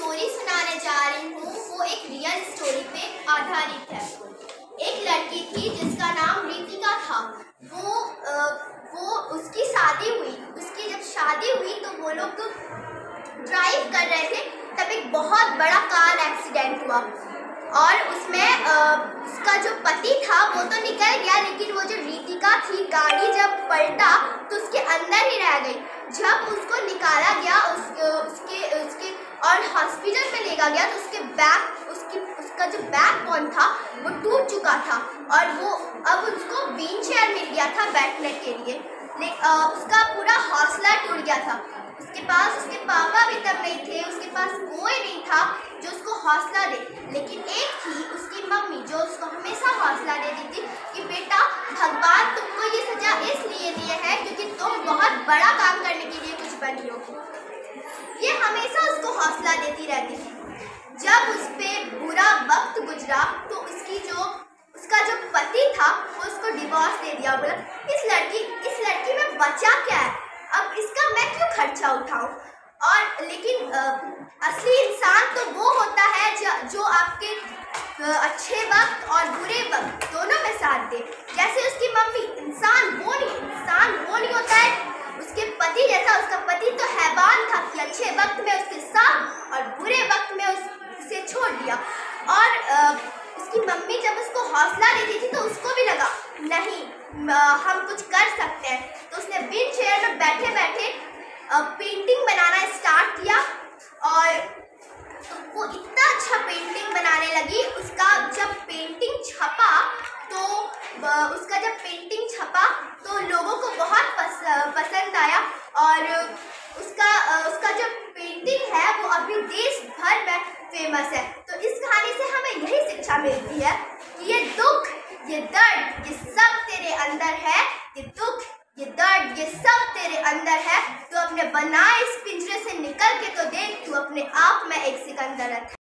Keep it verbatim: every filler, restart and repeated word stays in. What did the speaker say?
Story सुनाने जा रही हूँ वो एक रियल स्टोरी पे आधारित है। एक लड़की थी जिसका नाम रितिका था। वो आ, वो उसकी शादी हुई। उसकी जब शादी हुई तो वो लोग ड्राइव कर रहे थे, तब एक बहुत बड़ा कार एक्सीडेंट हुआ और उसमें आ, उसका जो पति था वो तो निकल गया, लेकिन वो जो रितिका थी गाड़ी जब पलटा तो उसके अंदर ही रह गई। जब उसको निकाला गया उस, उसके उसके और हॉस्पिटल में लेगा गया तो उसके बैक उसकी उसका जो बैक बोन था वो टूट चुका था और वो अब उसको व्हील चेयर मिल गया था बैठने के लिए। ले, आ, उसका पूरा हौसला टूट गया था। उसके पास उसके पापा भी तब नहीं थे, उसके पास कोई नहीं था जो उसको हौसला दे, लेकिन एक थी उसकी मम्मी जो उसको हमेशा हौसला देती थी कि बेटा भगवान तुमको ये सजा इसलिए दिए है क्योंकि तुम बहुत बड़ा काम करने के लिए कुछ बनी हो। ये हमेशा उसको हौसला देती रहती थी। जब उस पर बुरा वक्त गुजरा तो उसकी जो उसका जो पति था वो उसको डिवोर्स दे दिया। बोला इस लड़की इस लड़की में बचा क्या है, अब इसका मैं क्यों खर्चा उठाऊं। और लेकिन आ, असली इंसान तो वो होता है जो, जो आपके आ, अच्छे वक्त और बुरे वक्त दोनों में साथ दे। जैसे उसकी मम्मी, इंसान वो नहीं इंसान वो नहीं होता है उसके पति जैसा। उसका पति तो हैवान था कि अच्छे वक्त में उसके साथ और बुरे वक्त में उस, उसे छोड़ दिया। और आ, उसकी मम्मी जब उसको हौसला देती थी तो उसको भी लगा नहीं हम कुछ कर सकते हैं, तो उसने व्हील चेयर में बैठे बैठे पेंटिंग बनाना स्टार्ट किया और तो वो इतना अच्छा पेंटिंग बनाने लगी। उसका जब पेंटिंग छपा तो उसका जब पेंटिंग छपा तो लोगों को बहुत पस, पसंद आया और उसका उसका जो पेंटिंग है वो अभी देश भर में फेमस है। तो इस कहानी से हमें यही शिक्षा मिलती है कि ये दुख, ये दर्द, ये सब तेरे अंदर है। ये दुख, ये दर्द, ये सब तेरे अंदर है। तो अपने बनाए इस पिंजरे से निकल के तो देख, तू अपने आप में एक सिकंदर है।